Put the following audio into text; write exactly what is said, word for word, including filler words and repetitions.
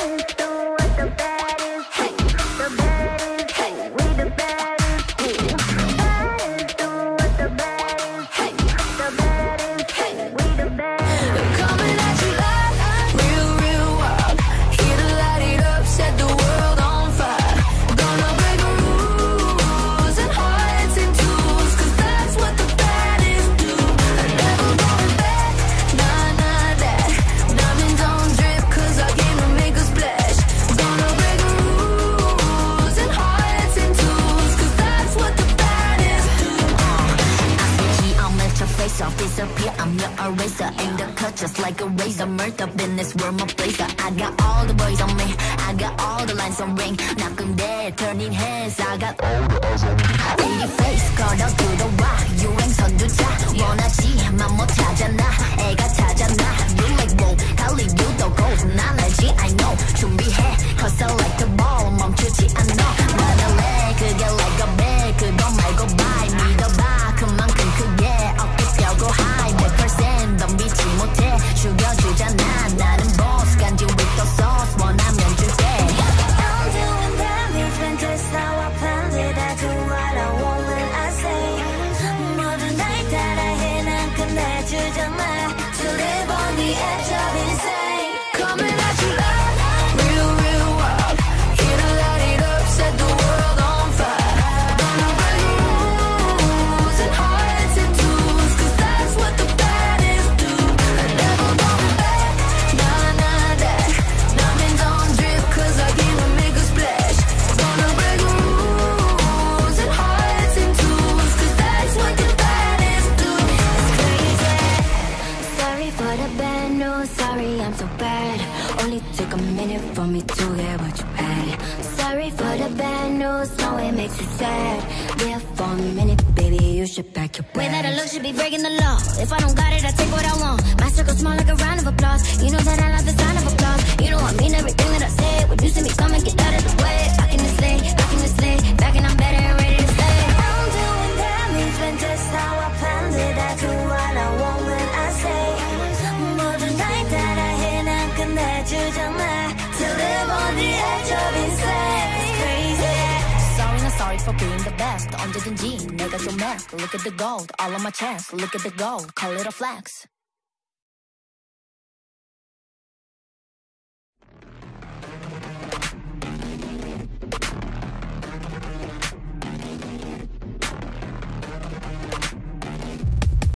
Disappear, I'm your eraser. Aim the cut just like a razor. Murder business, we're my blazer. I got all the boys on me, I got all the lines on ring. Knocking dead, turning heads. I got all the eyes on me. Baby face, 걸어 들어와. 유행 선두자. 원하지만 못 찾아나. 애가 찾아나. You like whoa, 달리 you도 go. 난 알지, I know. 준비해, hustle like a ball. 멈추지 않아. 나는 내 그게 like a bag. 그거 말고 bye. 믿어봐, 그만큼 크게. 고 high, 백 퍼센트 덤비지 못해 죽여주잖아 나는 boss 간지 with the sauce 원하면 줄게 I'm doing damage when just how I planned it I do what I want when I say 모든 날 따라해 난 끝내주잖아 To live on the edge of insane Coming at you like real, real wild Here to light it up, set the world on fire Gonna break rules and hearts and tools Cause that's what the baddest do I never going back, nah, nah, that Diamonds on drip cause I came to make a splash Gonna break rules and hearts and tools Cause that's what the baddest do It's crazy Sorry for the bad news, sorry I'm so bad Only took a minute for me to get what you had Sorry for the bad news, know it makes you sad Yeah, for a minute, baby, you should pack your bags Way that I look should be breaking the law If I don't got it, I take what I want My circle small like a round of applause You know that I love the sound of applause You know I mean everything that I say When you see me come and get out of the way Back in this lane, back in this lane Back and I'm better and ready to stay I'm doing damage when just how I planned it I do what I want when I say 모든 날 따라해 난 끝내주잖아 To live on the edge of insane It's crazy Sorry not sorry for being the best 언제든지 내가 좀 mess Look at the gold all on my chest Look at the gold call it a flex